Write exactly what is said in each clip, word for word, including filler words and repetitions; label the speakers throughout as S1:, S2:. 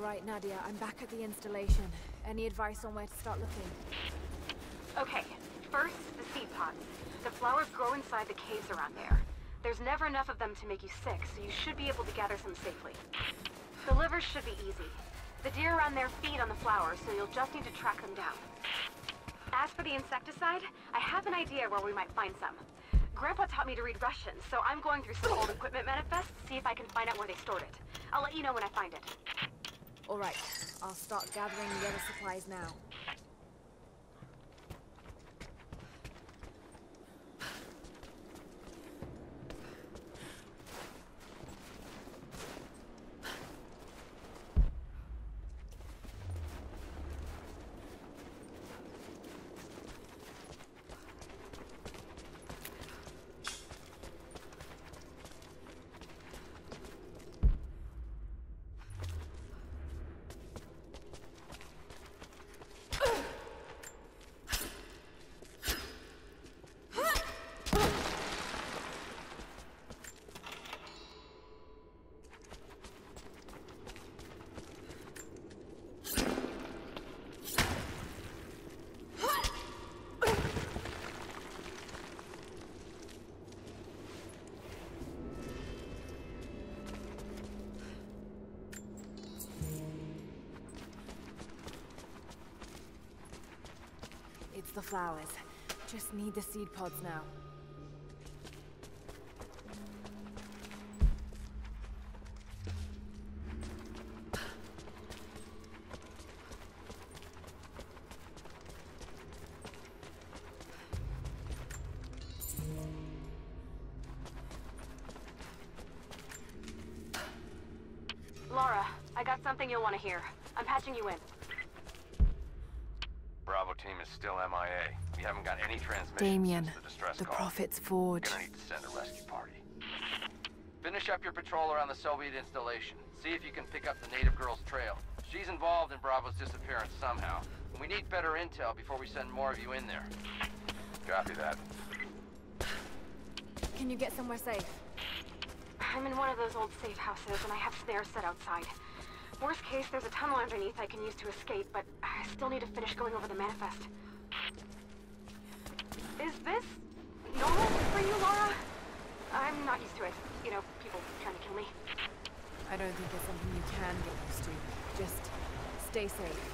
S1: right, Nadia, I'm back at the installation. Any advice on where to start looking?
S2: Okay, first, the seed pods. The flowers grow inside the caves around there. There's never enough of them to make you sick, so you should be able to gather some safely. The livers should be easy. The deer around there feed on the flowers, so you'll just need to track them down. As for the insecticide, I have an idea where we might find some. Grandpa taught me to read Russian, so I'm going through some old equipment manifests to see if I can find out where they stored it. I'll let you know when I find it.
S1: All right, I'll start gathering the other supplies now. It's the flowers. Just need the seed pods now.
S2: Laura, I got something you'll want to hear. I'm patching you in.
S3: Bravo team is still M I A. We haven't got any transmissions
S1: Damien,
S3: since the distress
S1: the
S3: call.
S1: Prophet's Forge.
S3: Gonna need to send a rescue party. Finish up your patrol around the Soviet installation. See if you can pick up the native girl's trail. She's involved in Bravo's disappearance somehow. And we need better intel before we send more of you in there. Copy that.
S1: Can you get somewhere safe?
S2: I'm in one of those old safe houses, and I have snares set outside. Worst case, there's a tunnel underneath I can use to escape, but I still need to finish going over the manifest. Is this normal for you, Laura? I'm not used to it. You know, people trying to kill me.
S1: I don't think it's something you can get used to. Just stay safe.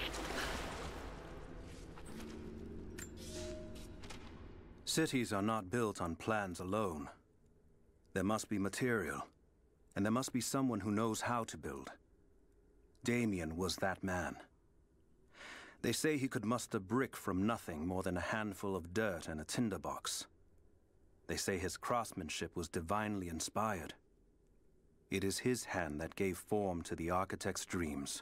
S4: Cities are not built on plans alone. There must be material, and there must be someone who knows how to build. Damien was that man. They say he could muster brick from nothing more than a handful of dirt and a tinderbox. They say his craftsmanship was divinely inspired. It is his hand that gave form to the architect's dreams.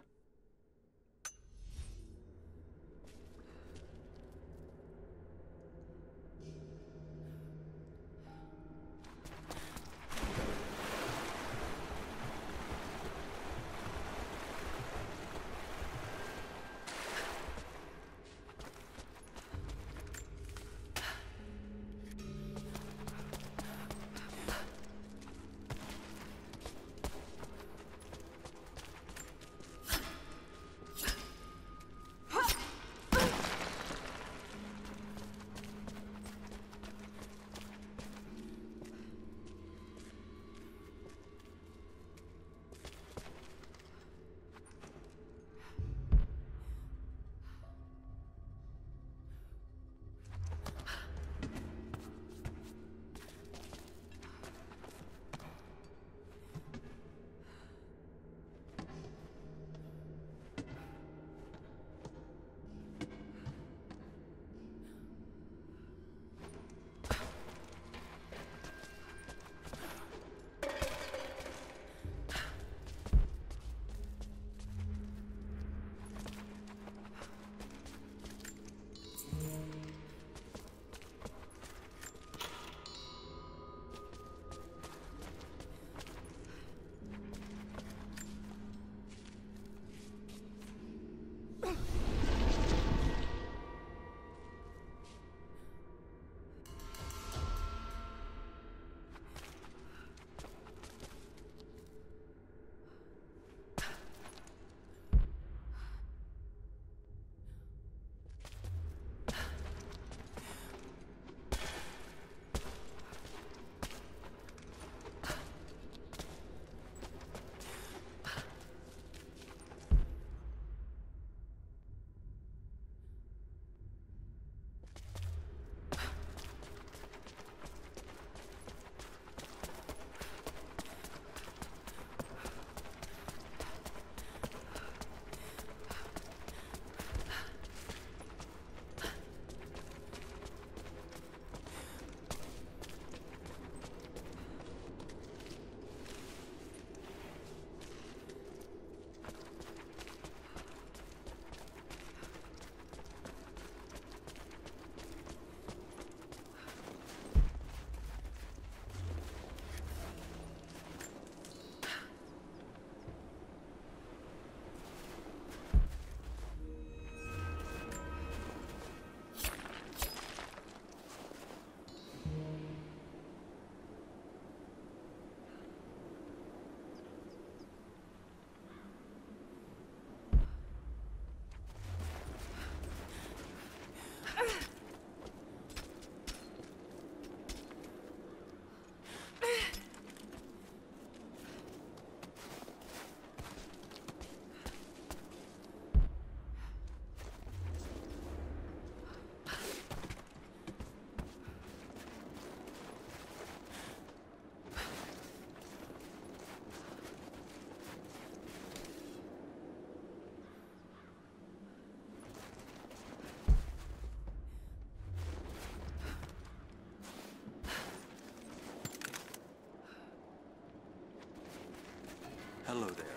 S5: Hello there.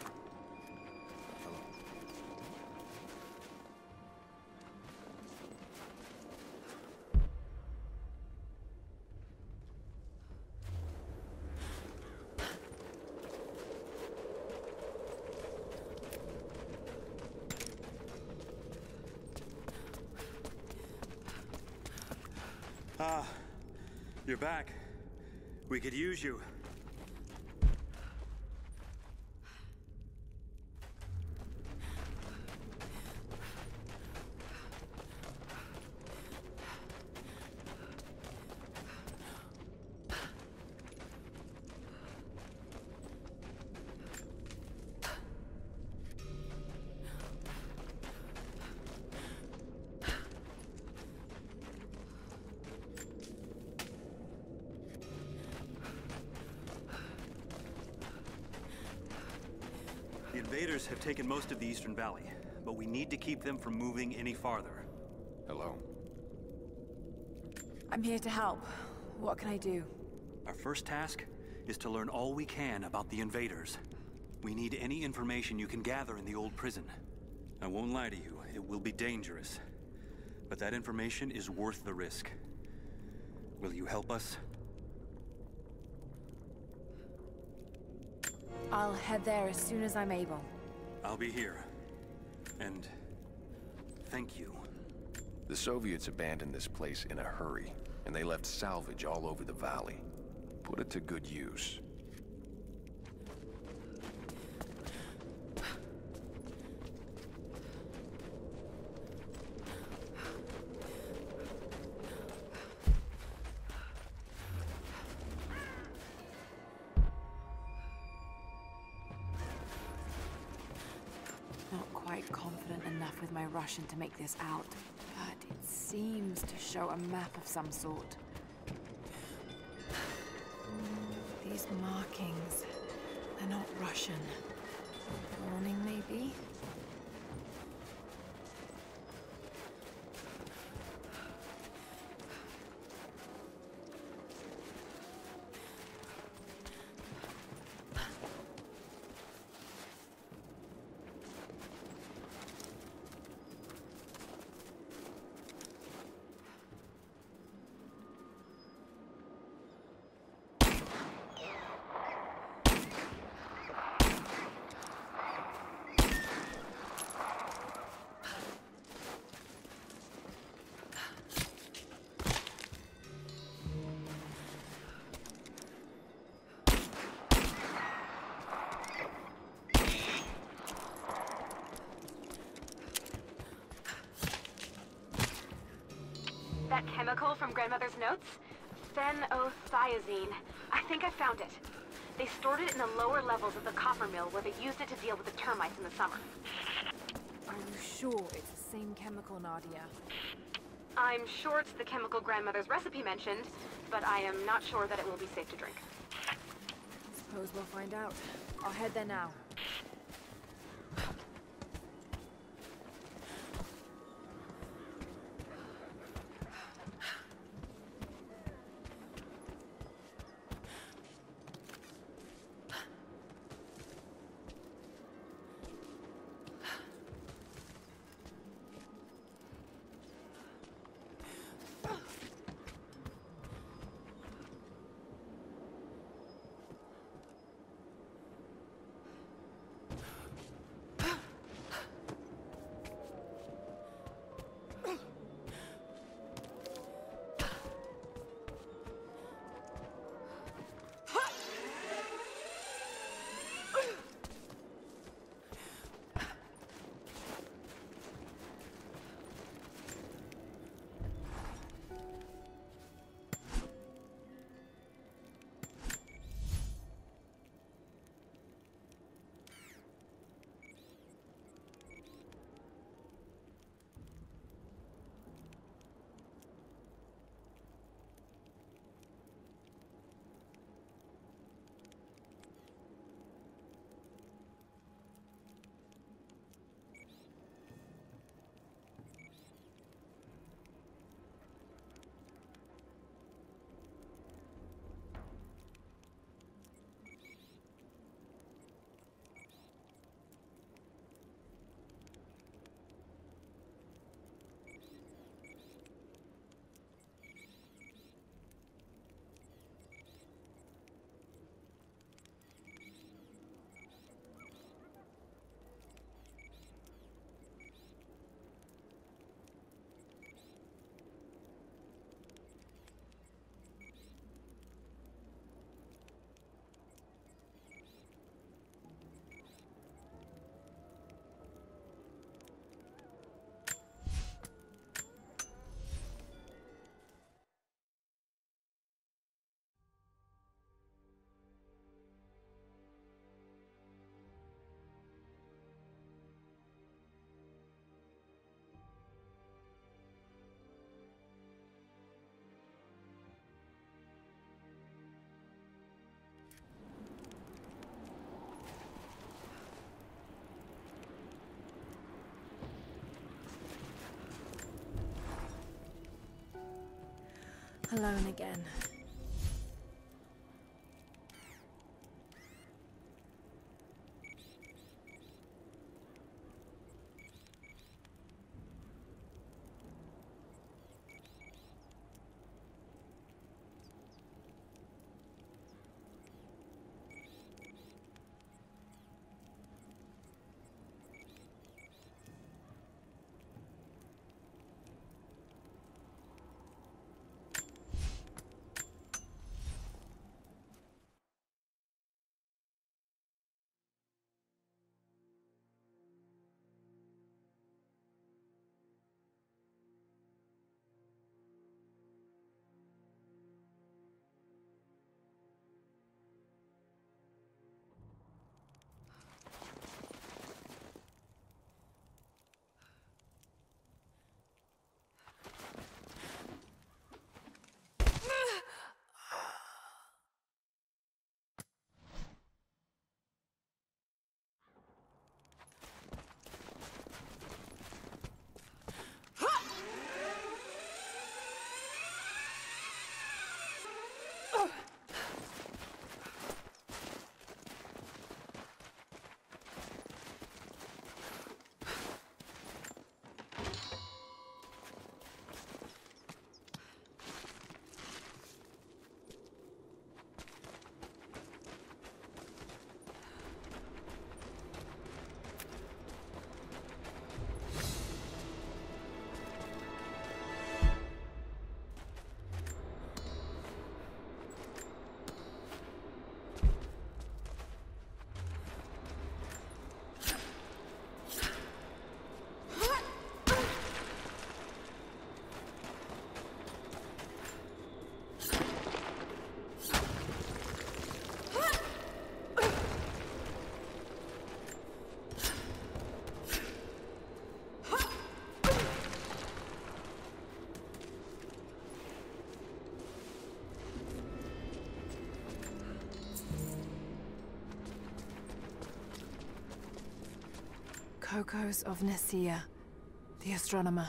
S6: Ah, you're back. We could use you. The invaders have taken most of the Eastern Valley, but we need to keep them from moving any farther.
S7: Hello?
S1: I'm here to help. What can I do?
S6: Our first task is to learn all we can about the invaders. We need any information you can gather in the old prison. I won't lie to you, it will be dangerous. But that information is worth the risk. Will you help us?
S1: I'll head there as soon as I'm able.
S6: I'll be here. And thank you.
S7: The Soviets abandoned this place in a hurry, and they left salvage all over the valley. Put it to good use.
S1: Not quite confident enough with my Russian to make this out, but it seems to show a map of some sort. These markings, they're not Russian. Warning, maybe?
S2: That chemical from Grandmother's notes? Phenothiazine. I think I found it. They stored it in the lower levels of the copper mill where they used it to deal with the termites in the summer.
S1: Are you sure it's the same chemical, Nadia?
S2: I'm sure it's the chemical Grandmother's recipe mentioned, but I am not sure that it will be safe to drink.
S1: Suppose we'll find out. I'll head there now. Alone again. Kokos of Nicaea, the astronomer.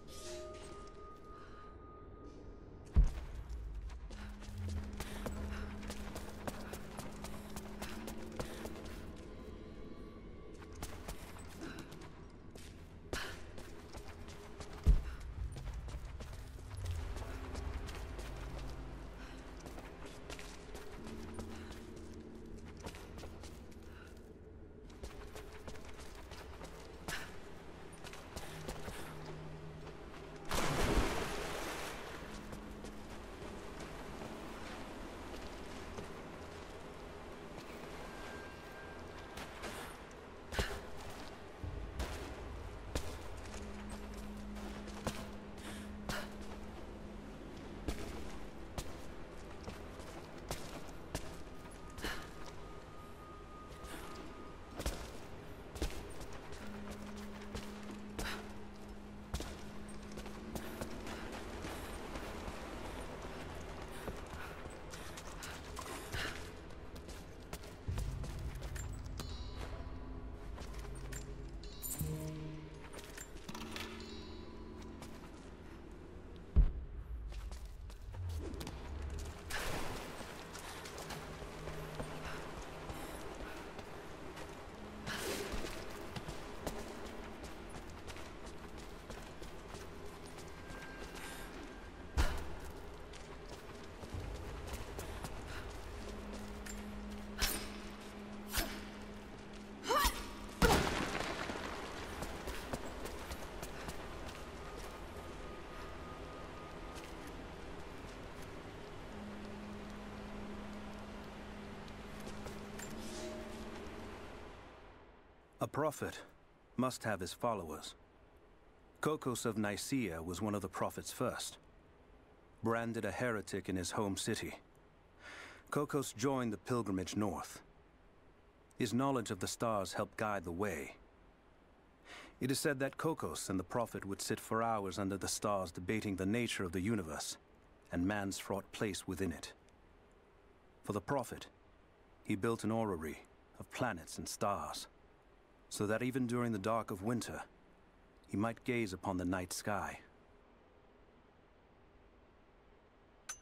S4: A prophet must have his followers. Kokos of Nicaea was one of the prophets first. Branded a heretic in his home city, Kokos joined the pilgrimage north. His knowledge of the stars helped guide the way. It is said that Kokos and the prophet would sit for hours under the stars debating the nature of the universe and man's fraught place within it. For the prophet, he built an orrery of planets and stars, so that even during the dark of winter, he might gaze upon the night sky.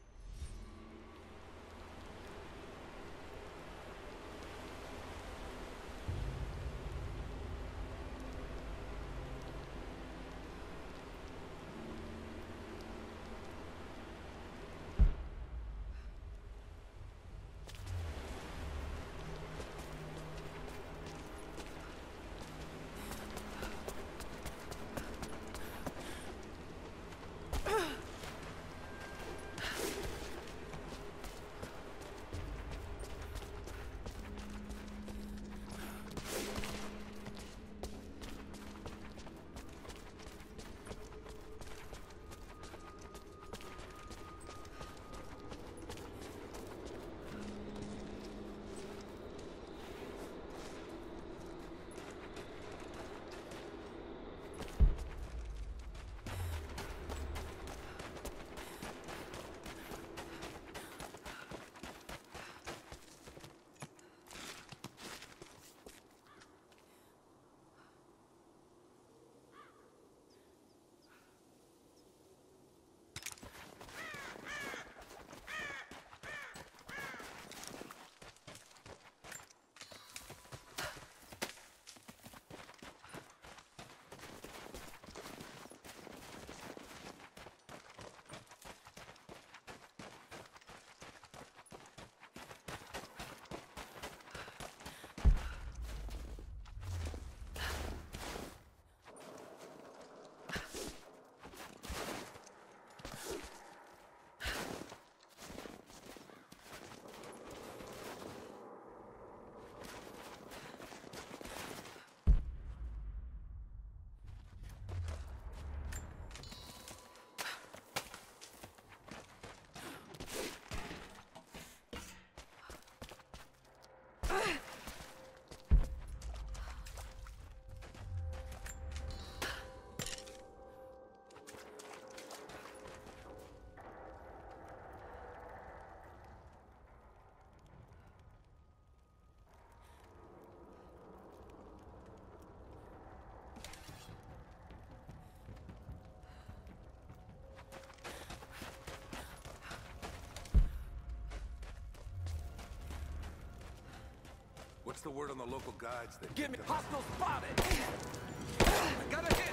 S5: What's the word on the local guides that
S8: Give me hostile spotted! I got a hit!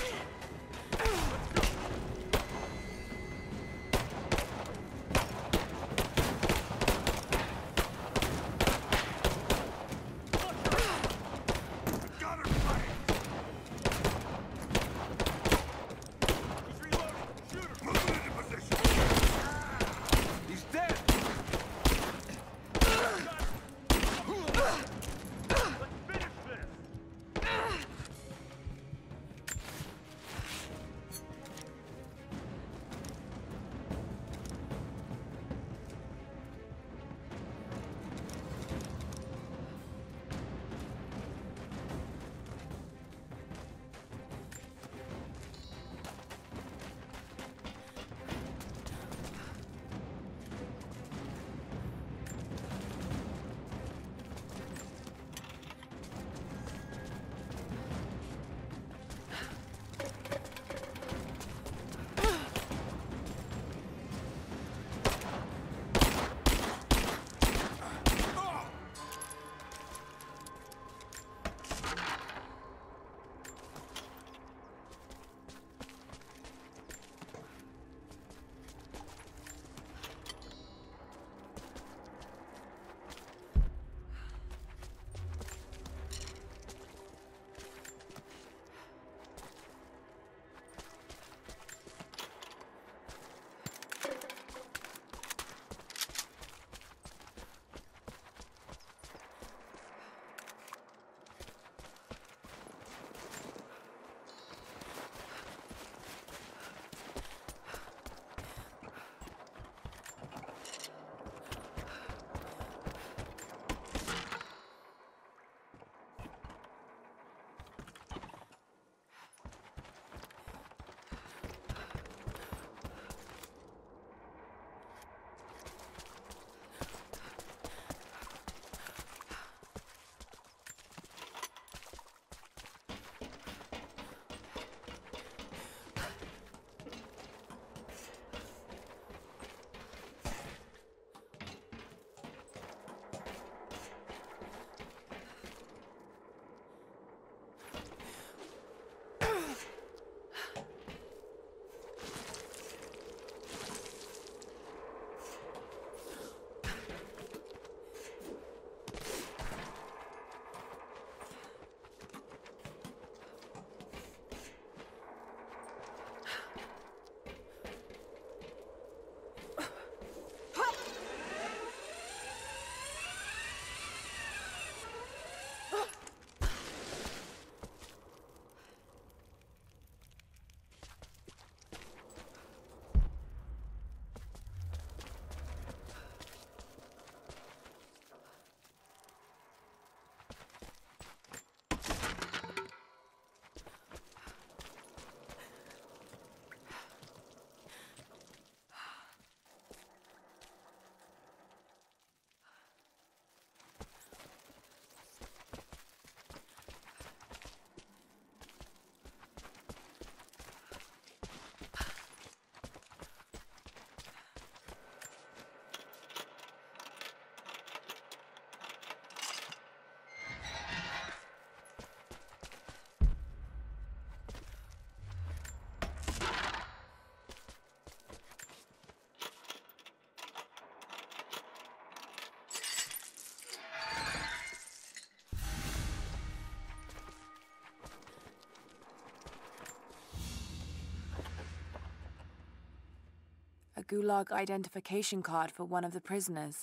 S1: A Gulag identification card for one of the prisoners.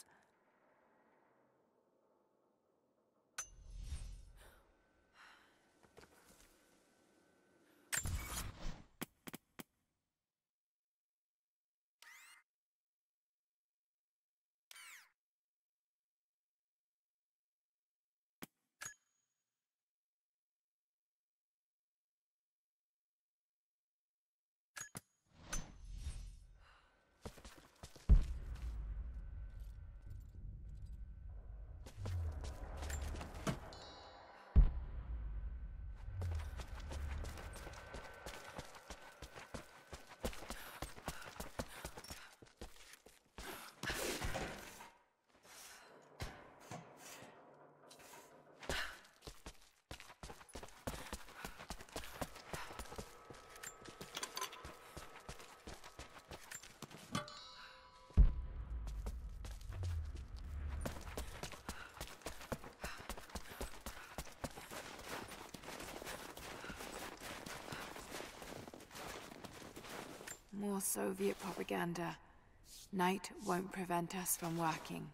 S1: More Soviet propaganda. Night won't prevent us from working.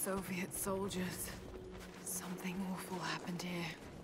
S1: Soviet soldiers. Something awful happened here.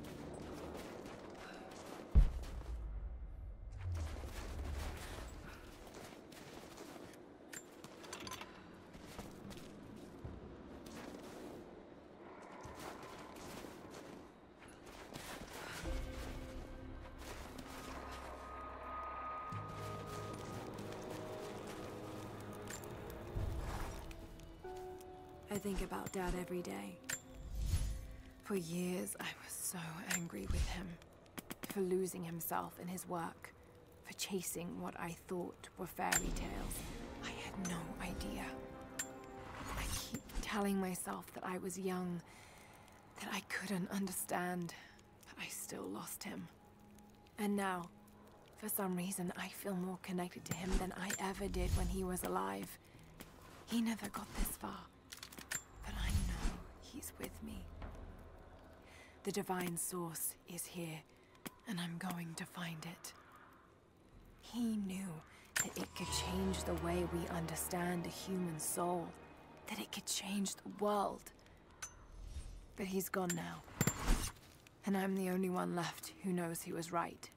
S1: I think about Dad every day. For years, I was so angry with him. For losing himself in his work. For chasing what I thought were fairy tales. I had no idea. I keep telling myself that I was young, that I couldn't understand, but I still lost him. And now, for some reason, I feel more connected to him than I ever did when he was alive. He never got this far. But I know he's with me. The divine source is here, and I'm going to find it. He knew that it could change the way we understand the human soul, that it could change the world. But he's gone now, and I'm the only one left who knows he was right.